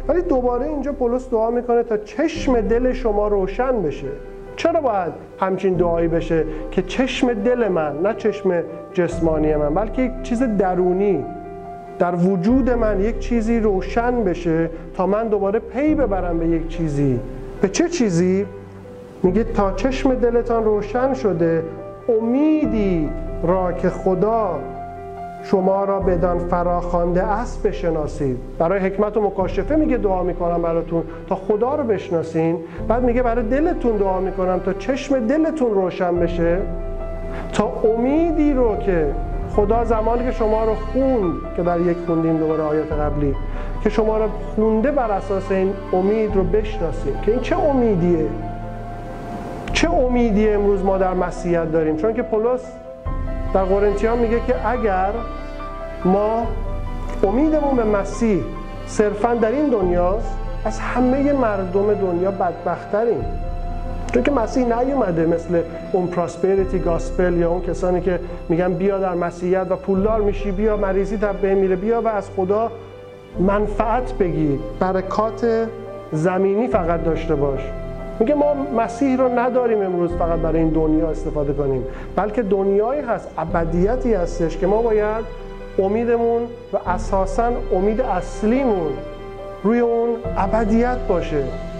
ولی دوباره اینجا پولس دعا میکنه تا چشم دل شما روشن بشه. چرا باید همچین دعایی بشه که چشم دل من، نه چشم جسمانی من، بلکه یک چیز درونی در وجود من یک چیزی روشن بشه تا من دوباره پی ببرم به یک چیزی. به چه چیزی؟ میگه تا چشم دلتان روشن شده امیدی را که خدا شما را بدان فراخوانده است بشناسید. برای حکمت و مکاشفه میگه دعا میکنم براتون تا خدا رو بشناسین. بعد میگه برای دلتون دعا میکنم تا چشم دلتون روشن بشه، تا امیدی رو که خدا زمانی که شما رو خوند، که در یک خوندیم دوباره آیات قبلی، که شما رو خونده بر اساس این امید رو بشناسیم که این چه امیدیه. چه امیدیه امروز ما در مسیحیت داریم. چون که پولس در قرنتیان میگه که اگر ما امیدمون به مسیح صرفاً در این دنیاست، از همه مردم دنیا بدبختریم. چون که مسیح نیومده مثل اون پراسپریتی گاسپل یا اون کسانی که میگن بیا در مسیحیت و پولدار میشی، بیا مریضی تا به میره، بیا و از خدا منفعت بگیر، برکات زمینی فقط داشته باش. میگه ما مسیح رو نداریم امروز فقط برای این دنیا استفاده کنیم، بلکه دنیایی هست، ابدیتی هستش که ما باید امیدمون و اساساً امید اصلیمون روی اون ابدیت باشه.